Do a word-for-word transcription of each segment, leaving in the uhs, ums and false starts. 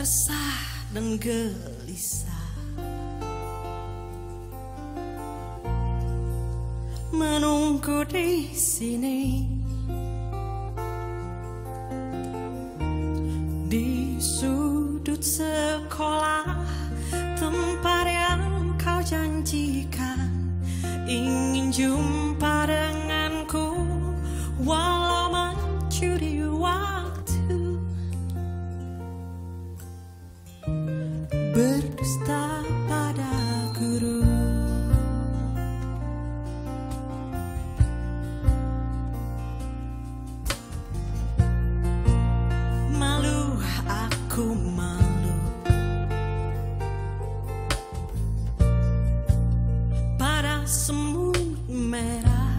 resah dan gelisah, menunggu di sini, di sudut sekolah, tempat yang kau janjikan ingin jumpa denganku, walau mencuri waktu, berdusta pada guru. Malu, aku malu pada semut merah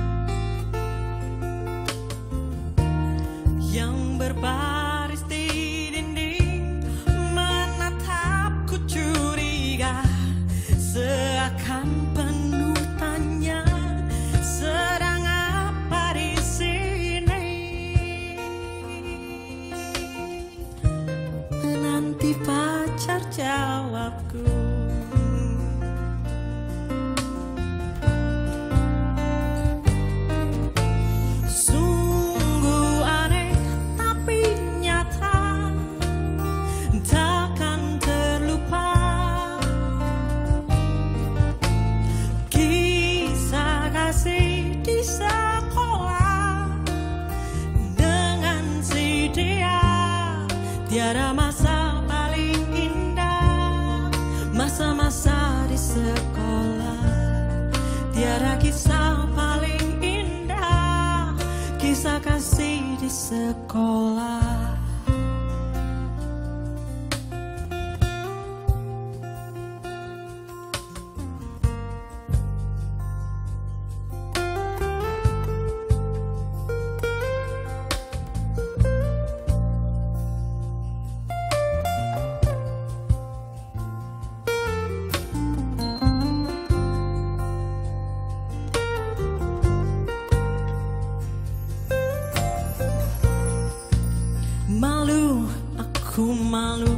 yang berbaris di dinding, menatapku curiga, seakan penuh tanya, sedang apa di sini? Menanti pacar jawabku. Di sekolah dengan si dia, tiada masa paling indah, masa-masa di sekolah. Tiada kisah paling indah, kisah kasih di sekolah. Malu, aku malu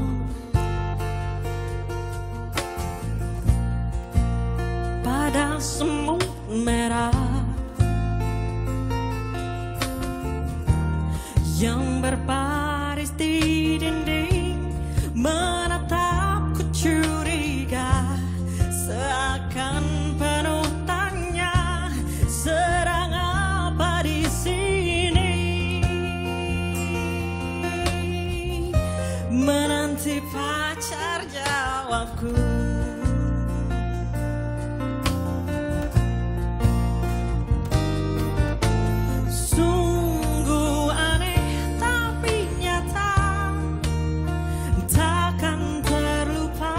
pada semut merah yang berbaris di dinding, menatapku curiga, seakan penuh tanya, sedang apa di sini? Menanti pacar jawabku. Sungguh aneh tapi nyata, takkan terlupa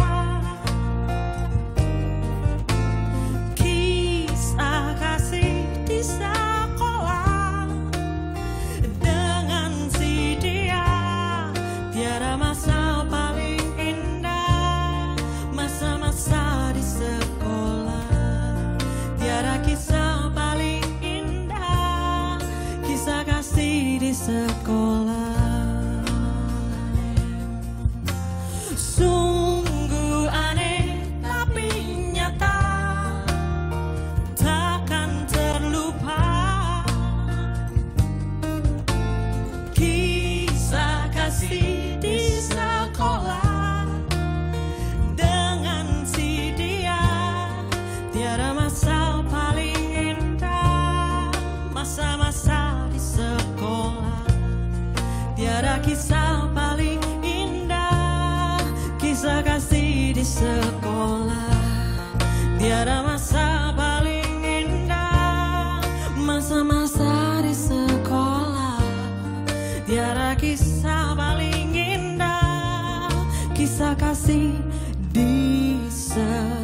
kisah kasih di sekolah dengan si dia. Tiada masa paling indah, masa-masa di sekolah. Tiada kisah paling indah, kisah kasih di sekolah. Sungguh aneh tapi nyata, takkan terlupa kisah kasih di sekolah dengan si dia. Tiada masa paling indah, masa-masa di sekolah. Tiada kisah paling indah, kisah kasih di sekolah. Tiada masa paling indah, masa-masa di sekolah. Tiada kisah paling indah, kisah kasih di sekolah.